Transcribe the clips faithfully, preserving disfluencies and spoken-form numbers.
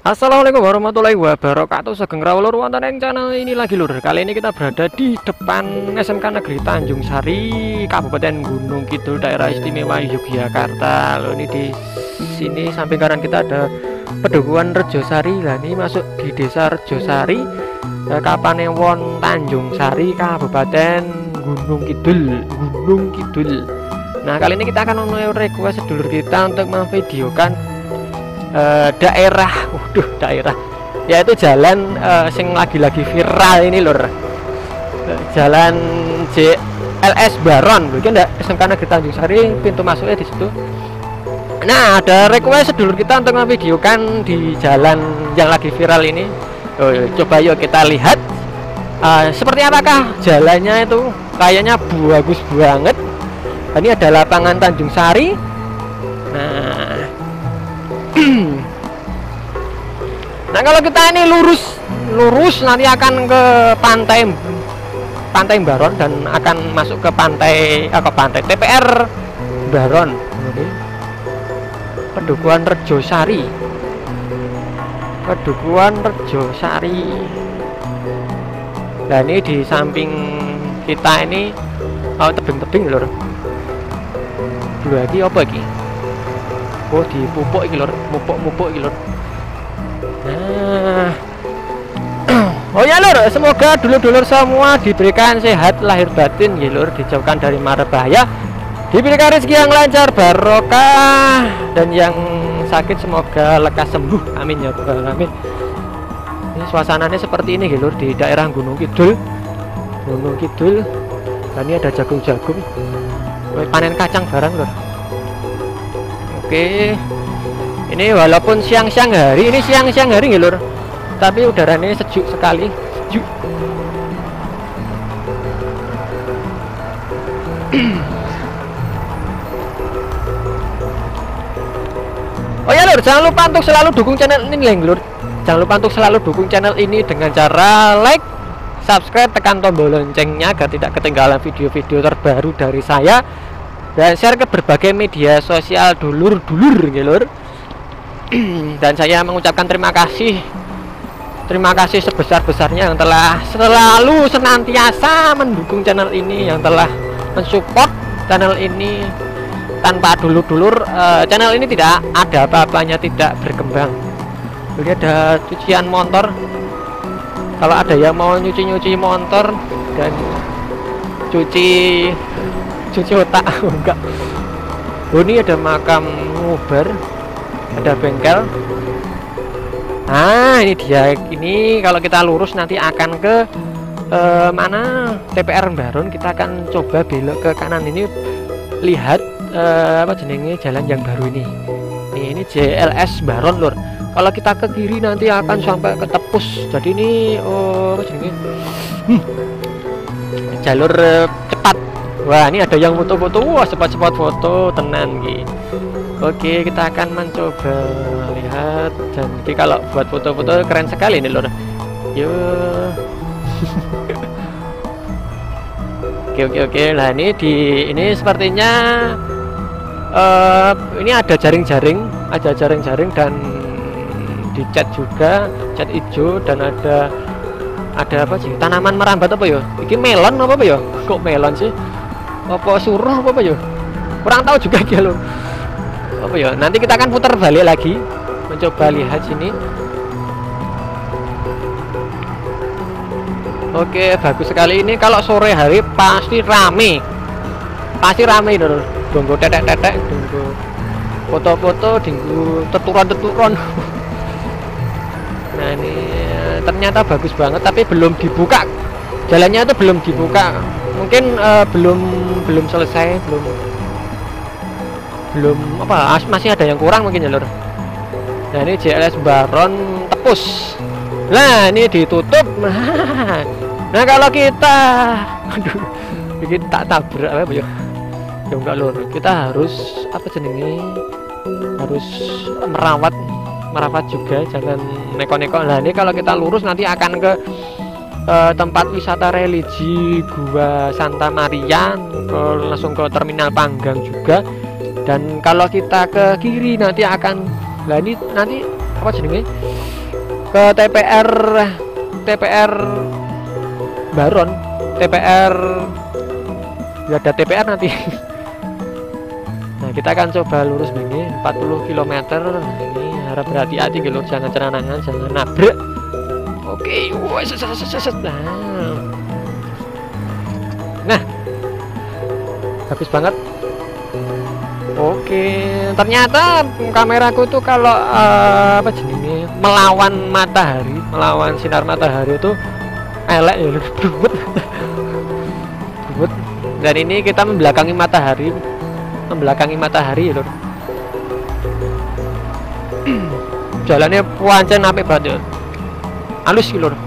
Assalamualaikum warahmatullahi wabarakatuh. Sugeng rawuh lur wonten ing channel ini lagi lur. Kali ini kita berada di depan S M K Negeri Tanjung Sari, Kabupaten Gunung Kidul, Daerah Istimewa Yogyakarta. Loh, ini di sini samping kanan kita ada Pedukuhan Rejosari. Lah ini masuk di Desa Rejosari, Kapanewon Tanjung Sari, Kabupaten Gunung Kidul, Gunung Kidul. Nah, kali ini kita akan memenuhi request sedulur kita untuk memvideokan Uh, daerah, waduh daerah, yaitu jalan uh, sing lagi-lagi viral ini lur, uh, jalan J L S Baron, mungkin enggak S M K Negeri Tanjung Sari, pintu masuknya di situ. Nah, ada request sedulur kita untuk memvideokan di jalan yang lagi viral ini. Oh, coba yuk kita lihat uh, seperti apakah jalannya itu. Kayaknya bagus banget. Ini ada lapangan Tanjung Sari. Nah, nah kalau kita ini lurus lurus nanti akan ke pantai pantai Baron dan akan masuk ke pantai eh, ke pantai T P R Baron. Oke. Pedukuhan Rejosari, Pedukuhan Rejosari. Nah ini di samping kita ini oh, tebing-tebing lur. Dulu lagi apa lagi? Oh, di pupuk iki lur, mupuk-mupuk iki lur. Nah. Oh ya lur, semoga dulur-dulur semua diberikan sehat lahir batin ya lur, dijauhkan dari mara bahaya, diberikan rezeki yang lancar barokah, dan yang sakit semoga lekas sembuh. Amin ya rabbal alamin. Ini suasananya seperti ini ya lur, di daerah Gunung Kidul. Gunung Kidul. Dan ini ada jagung-jagung. Panen kacang barang lur. Oke, ini walaupun siang-siang hari, ini siang-siang hari nggih lur, tapi udaranya sejuk sekali, sejuk. Oh ya lur, jangan lupa untuk selalu dukung channel ini lur. Jangan lupa untuk selalu dukung channel ini dengan cara like, subscribe, tekan tombol loncengnya agar tidak ketinggalan video-video terbaru dari saya. Dan share ke berbagai media sosial dulur-dulur ya lur. Dan saya mengucapkan terima kasih terima kasih sebesar-besarnya yang telah selalu senantiasa mendukung channel ini, yang telah mensupport channel ini. Tanpa dulur-dulur uh, channel ini tidak ada apa-apanya, tidak berkembang. Jadi ada cucian motor, kalau ada yang mau nyuci-nyuci motor dan cuci cuci otak enggak. Oh, ini ada makam ngubar, ada bengkel. Nah ini dia, ini kalau kita lurus nanti akan ke eh, mana T P R Baron. Kita akan coba belok ke kanan ini, lihat eh, apa jenenge jalan yang baru ini. Nih, ini J L S Baron lur. Kalau kita ke kiri nanti akan sampai ke Tepus. Jadi ini oh, apa jenenge hmm. jalur eh, cepat. Wah, ini ada yang foto-foto. Wah, cepat-cepat foto tenan gitu. Oke, kita akan mencoba lihat. Dan ini kalau buat foto-foto keren sekali nih lor. Yuk. Oke, oke, oke. Nah, ini di ini sepertinya uh, ini ada jaring-jaring, ada jaring-jaring dan dicat juga, cat hijau, dan ada ada apa sih? Tanaman merambat apa ya? Ini melon apa apa ya? Kok melon sih? Apa suruh apa apa ya, kurang tahu juga dia loh apa ya. Nanti kita akan putar balik lagi mencoba lihat sini. Oke, bagus sekali ini. Kalau sore hari pasti rame, pasti rame dulu. Donggo tetek-tetek, donggo foto-foto, donggo teturan-teturan. Nah ini ternyata bagus banget, tapi belum dibuka jalannya, itu belum dibuka. Mungkin uh, belum belum selesai, belum belum apa, masih ada yang kurang mungkin ya lur. Nah ini J L S Baron Tepus. Nah ini ditutup. Nah kalau kita aduh bikin tak tabrak apa ya ya enggak lur, kita harus apa jenenge, harus merawat merawat juga, jangan neko-neko. Nah ini kalau kita lurus nanti akan ke Uh, tempat wisata religi Gua Santa Maria, ke, langsung ke Terminal Panggang juga. Dan kalau kita ke kiri nanti akan, nah ini nanti apa jenenge ke T P R T P R Baron, T P R ya ada T P R nanti. Nah kita akan coba lurus begini empat puluh kilometer. Ini harap berhati-hati gitu, jangan ceranangan, jangan nabrak. Oke, wah set set set set. Nah, bagus banget. Oke, ternyata kameraku tuh kalau uh, apa jenisnya melawan matahari, melawan sinar matahari itu elek ya, berubut, berubut. Dan ini kita membelakangi matahari, membelakangi matahari ya lor. Jalannya pancen apik banget ya, halus gitu lor.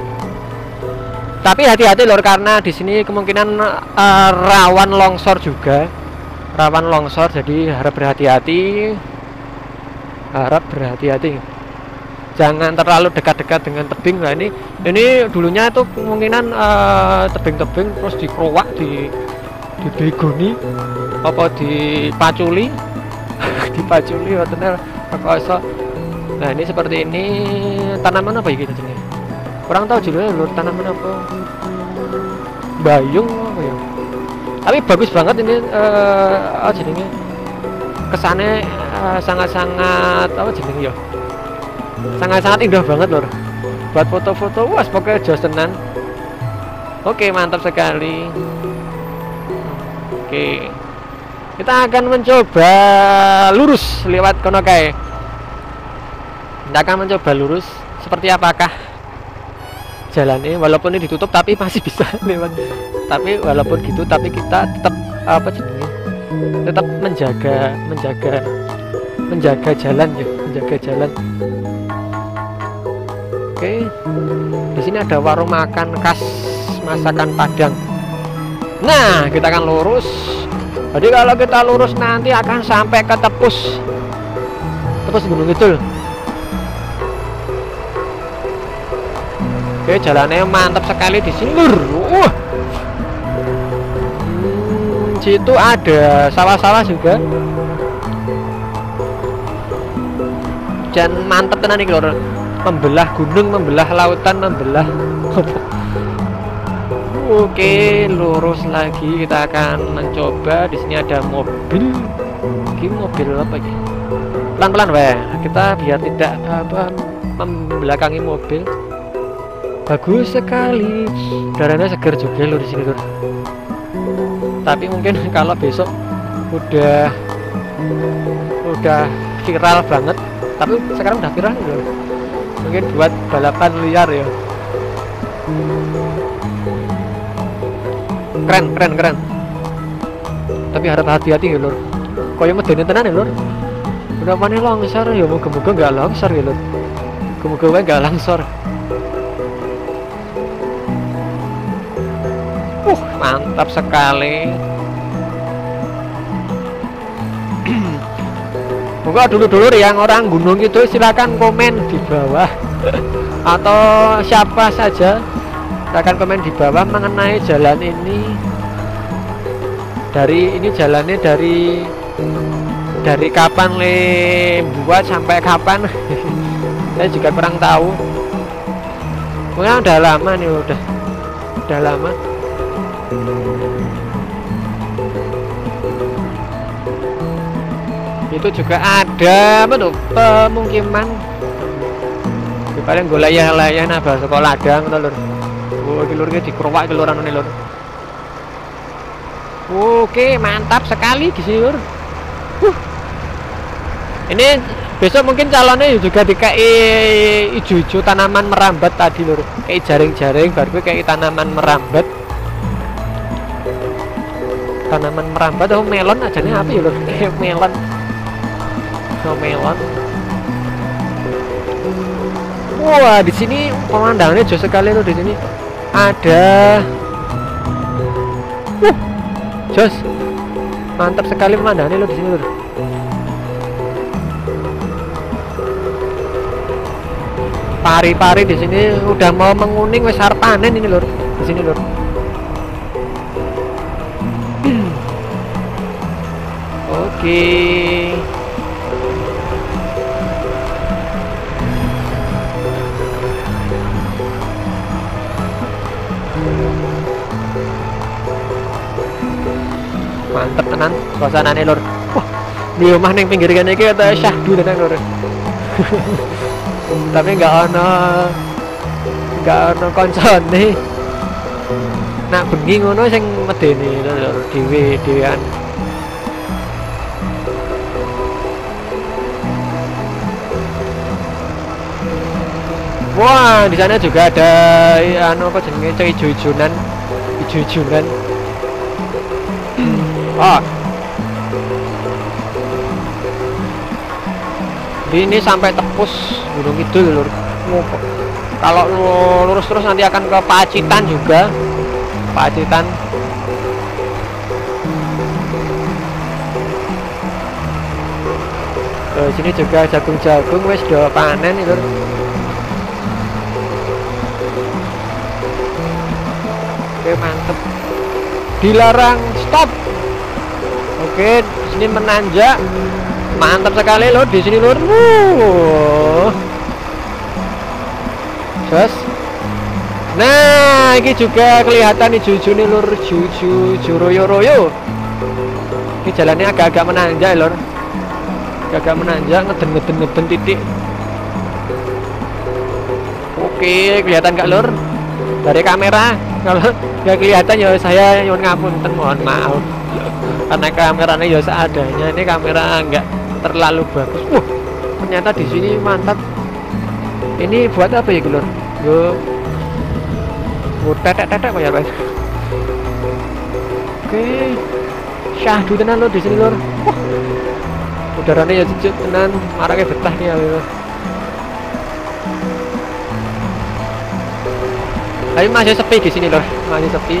Tapi hati-hati lor, karena di sini kemungkinan uh, rawan longsor juga. Rawan longsor, jadi harap berhati-hati, harap berhati-hati, jangan terlalu dekat-dekat dengan tebing. Nah ini ini dulunya itu kemungkinan tebing-tebing uh, terus dikerowak, di dibegoni apa dipaculi dipaculi betul apa. Nah ini seperti ini, tanaman apa ya gitu jenis, kurang tahu judulnya lur, tanaman apa, bayung apa ya. Tapi bagus banget ini uh, oh jadinya kesannya sangat-sangat uh, apa jadinya ya, sangat-sangat indah banget lor buat foto-foto. Wah pokoknya jos tenan. Oke mantap sekali. Oke kita akan mencoba lurus lewat kono kae. Kita akan mencoba lurus seperti apakah jalannya, walaupun ini ditutup tapi masih bisa lewat. Tapi walaupun gitu, tapi kita tetap apa sih, tetap menjaga menjaga menjaga jalan ya, menjaga jalan. Oke, di sini ada warung makan khas masakan Padang. Nah kita akan lurus. Jadi kalau kita lurus nanti akan sampai ke Tepus, Tepus Gunung Kidul. Oke jalannya mantap sekali di sini lur. Uh. Situ ada sawah-sawah juga, dan mantep tenan nih lor, membelah gunung, membelah lautan, membelah. Oke lurus lagi, kita akan mencoba. Di sini ada mobil, ini mobil apa ini? Pelan-pelan weh, kita biar tidak apa membelakangi mobil. Bagus sekali, udaranya segar juga lur di sini lur. Tapi mungkin kalau besok udah udah viral banget, tapi sekarang udah viral ya, mungkin buat balapan liar ya. Keren keren keren, tapi harap hati-hati ya lur, koyo medeni tenan ya lur. Udah mana longsor ya, moga-moga nggak longsor ya lur, moga-moga nggak longsor. Uh, mantap sekali. Moga dulu-dulu yang orang gunung itu silakan komen di bawah atau siapa saja silakan komen di bawah mengenai jalan ini. Dari ini jalannya dari dari kapan le buat sampai kapan? Saya juga kurang tahu. Mungkin udah lama nih, udah udah lama. Itu juga ada apa tuh, pemukiman di paling golaya-laya nabah sekolah ladang to lur. Oh iki lur iki dikerowak iki lur anune lur. Oke mantap sekali di sini lur. Uh. Ini besok mungkin calonnya juga dikai ijo-ijo tanaman merambat tadi lur, kayak jaring-jaring baru kayak tanaman merambat. Tanaman merambat atau melon aja nih apa ya lur? Melon, oh, melon. Wah di sini pemandangannya jauh sekali loh. Di sini ada, uh, jos, mantap sekali pemandangannya loh di sini lur. Pari-pari di sini udah mau menguning, wes arep panen ini lur. Di sini lur. Oke. mantep tenan suasanane lur. Wah, di omah ning pinggir kene iki kata syahdu tenan lur. Tapi nggak ono nggak ono koncone. Nak bengi ngono sing medeni lur dhewe-dhewean. Wah, di sana juga ada anu apa jenenge ijo-ijonan, ijo-ijonan. Oh. Ini sampai tepus Gunung Kidul lur. Kalau lurus terus nanti akan ke Pacitan juga. Pacitan. Ke sini juga jagung-jagung wis do panen lur. Oke, mantep. Dilarang stop. Oke, di sini menanjak. Mantap sekali lur di sini lur. Wuh. Terus. Nah, ini juga kelihatan nih juju nih lur, juju juroyo-royo. Ini jalannya agak-agak menanjak lur. Agak menanjak, ngeden-ngeden ngeden titik. Oke, kelihatan gak lur? Dari kamera kalau nggak kelihatan ya saya nyuwun ngapunten, mohon maaf karena kameranya ya seadanya. Ini kamera nggak terlalu bagus. Wah, ternyata di sini mantap. Ini buat apa ya lur? Yo, buat tetek-tetek apa ya guys? Oke, syahdu tenan lur di sini lur. Wah, udaranya ya sejuk tenan, maraknya betah nih ya lur. Tapi masih sepi di sini loh, masih sepi.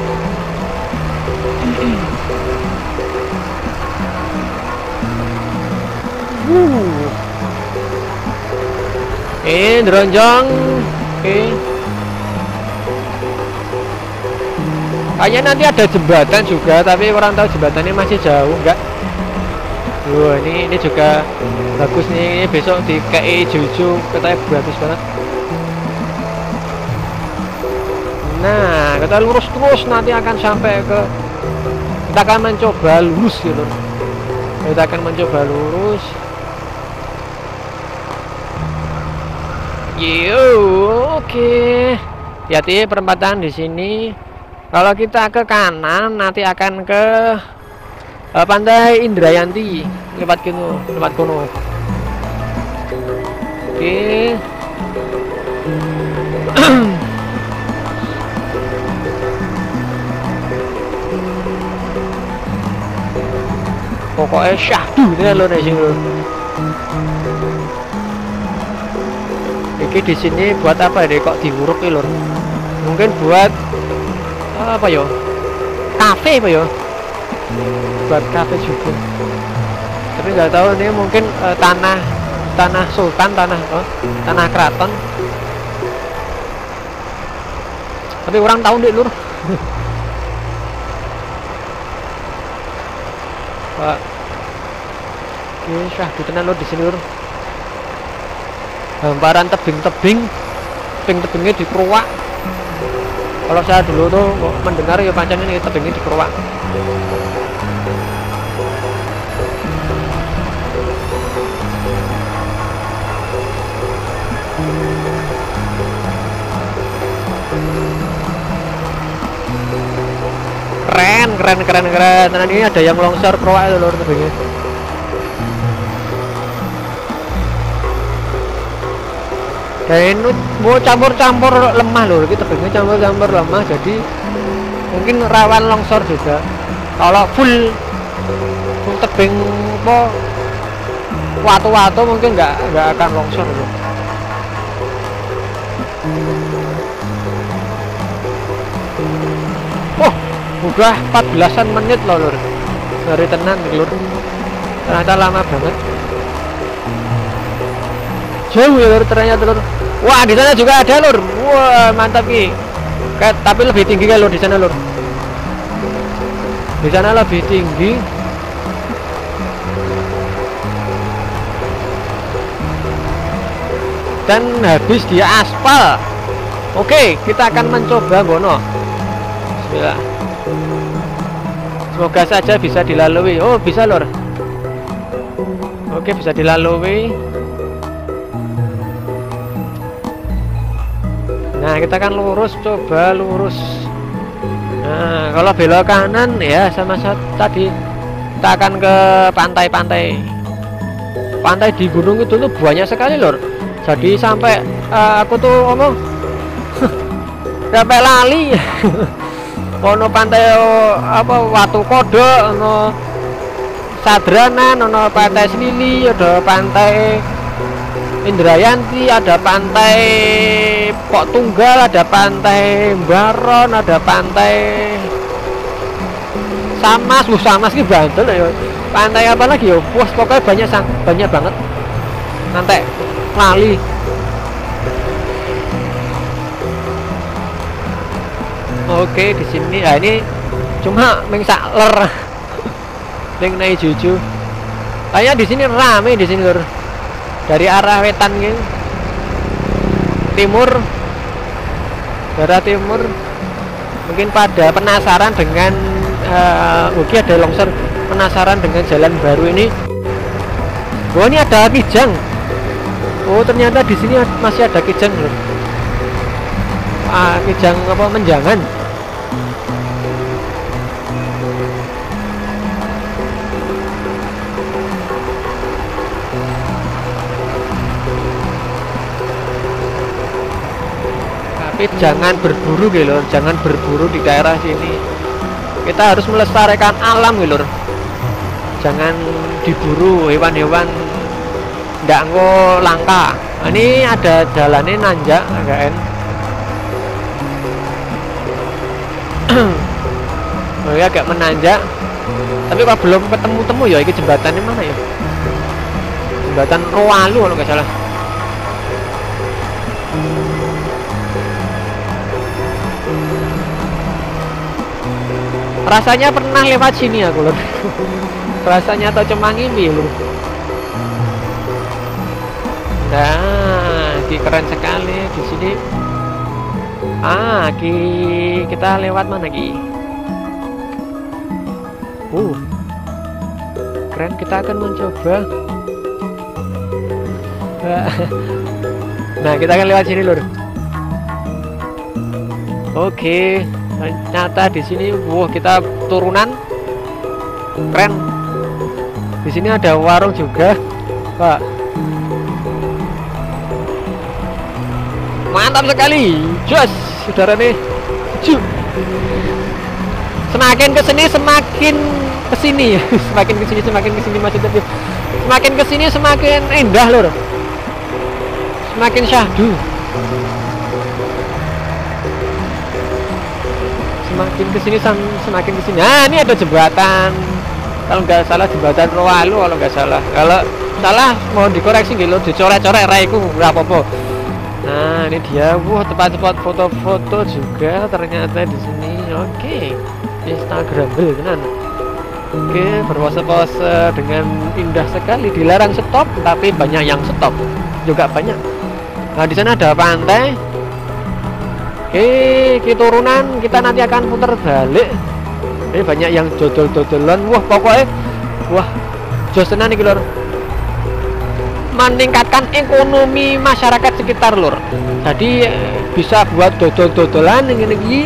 Uh. Eh, dronjong. Oke. Kayaknya nanti ada jembatan juga, tapi orang tahu jembatannya masih jauh enggak? Wah, ini ini juga bagus nih. Ini besok di K I Juju katanya bagus banget. Nah, kita lurus terus nanti akan sampai ke, kita akan mencoba lurus gitu. Kita akan mencoba lurus. Yo, oke. Okay. Hati-hati perempatan di sini. Kalau kita ke kanan nanti akan ke uh, Pantai Indrayanti, lewat kuno, lewat kuno. Oke. Okay. Pokoknya syahdu ini lo nih sini. Iki di sini buat apa deh kok diuruk lur? Mungkin buat apa yo? Kafe apa yo? Buat kafe juga. Tapi nggak tahu ini mungkin uh, tanah tanah sultan, tanah oh, tanah keraton. Tapi orang tahu deh lur. Pak. Oke, syahdu tenan lur di sini lur. Hamparan tebing-tebing, tebing-tebingnya dikeruak. Kalau saya dulu tuh mendengar ya pancen ini tebingnya dikeruak. Keren, keren, keren, keren. Nah, ini ada yang longsor keruak itu lur tebingnya. Dan ini mau campur-campur lemah loh, kita tebingnya campur-campur lemah, jadi mungkin rawan longsor juga. Kalau full full tebing po watu-watu mungkin nggak nggak akan longsor loh. Oh, udah empat belasan menit loh lur, dari tenan lur, ternyata lama banget. Jauh ya lur ternyata lur. Wah, di sana juga ada lur. Wah, mantap nih. Kayak tapi lebih tinggi kan lur di sana lur. Di sana lebih tinggi. Dan habis dia aspal. Oke, kita akan mencoba bono. Bismillah. Semoga saja bisa dilalui. Oh, bisa lor. Oke, bisa dilalui. Nah, kita kan lurus, coba lurus. Nah, kalau belok kanan ya sama tadi, kita akan ke pantai-pantai. Pantai di gunung itu tuh banyak sekali lor. Jadi sampai uh, aku tuh ngomong sampai lali. Ono pantai apa Watu Kodok, ono Sadranan, ono pantai Selili, ada pantai Indrayanti, ada pantai Pok Tunggal, ada pantai Baron, ada pantai Samas, bu Samas ki Bantul ya. Pantai apa lagi ya? Wah, pokoknya banyak sang, banyak banget. Nanti lali. Oke, di sini ya ini cuma mengsakler. Ning naik juju. Kayaknya di sini rame di sini lur. Dari arah wetan gitu. Timur. Daerah timur. Mungkin pada penasaran dengan uh, mungkin ada longsor, penasaran dengan jalan baru ini. Oh, ini ada kijang. Oh, ternyata di sini masih ada kijang lur. Ah, kijang apa menjangan. Tapi jangan berburu gitu lor, jangan berburu di daerah sini. Kita harus melestarikan alam gitu lor. Jangan diburu hewan-hewan ndak ngo langka. Nah, ini ada jalannya nanjak agak en. Oh ya, agak menanjak. Tapi kalau belum ketemu-temu ya, ini jembatannya mana ya? Jembatan Rowalu kalau nggak salah. Rasanya pernah lewat sini aku lur. Rasanya atau cuma ngimpi lur. Nah, ini keren sekali di sini. Ah, ki kita lewat mana ki? Uh, keren. Kita akan mencoba. Nah, kita akan lewat sini lur. Oke. Ternyata di sini, wah, kita turunan keren. Di sini ada warung juga, Pak. Mantap sekali, jos, saudara nih. Semakin kesini semakin kesini, semakin kesini semakin kesini masih tapi semakin kesini semakin indah lor, semakin syahdu. Semakin kesini semakin kesini. Nah, ini ada jembatan. Kalau nggak salah jembatan Rowalu kalau nggak salah. Kalau salah mau dikoreksi gitu, dicoret-coret raiku nggak apa-apa. Nah, ini dia. Wah, tempat-tempat foto-foto juga ternyata di sini. Oke, Instagramable tenan. Oke, berpose-pose dengan indah sekali. Dilarang stop, tapi banyak yang stop juga banyak. Nah, di sana ada pantai. Oke, kita turunan, kita nanti akan putar balik. Ini banyak yang dodol-dodolan. Wah, pokoknya wah, jos tenan iki lur. Meningkatkan ekonomi masyarakat sekitar lur. Jadi bisa buat dodol-dodolan ngene iki.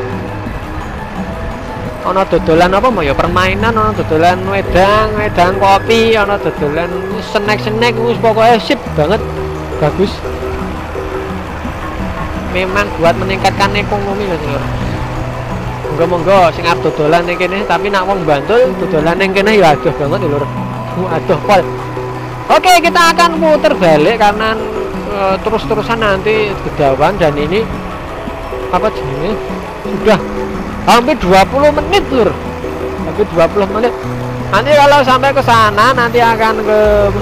Ono dodolan apa mau ya, permainan, ono dodolan wedang, wedang kopi, ono dodolan snack-snack, wis pokoknya sip banget. Bagus. Memang buat meningkatkan ekonomi loh lur. Monggo-monggo sing arep dodolan ning kene, tapi nak wong Bantul dodolan ning kene ya adoh banget lur. Adoh pol. Oke, kita akan putar balik karena uh, terus-terusan nanti kedawan. Dan ini apa jenenge sudah hampir dua puluh menit lur. Hampir dua puluh menit. Nanti kalau sampai ke sana nanti akan ke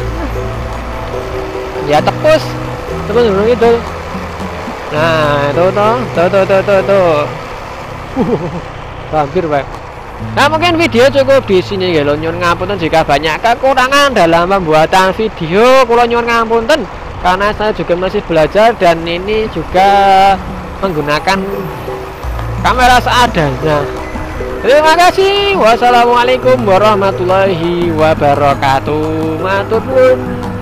ya tepus. Tepus dulu itu. Nah, itu tuh, tuh, tuh, tuh, tuh, tuh. Hampir, Pak. Nah, mungkin video cukup di sini ya, nyuwun ngapunten jika banyak kekurangan dalam pembuatan video. Kula nyuwun ngapunten karena saya juga masih belajar dan ini juga menggunakan kamera seadanya. Terima kasih. Wassalamualaikum warahmatullahi wabarakatuh. Matur nuwun.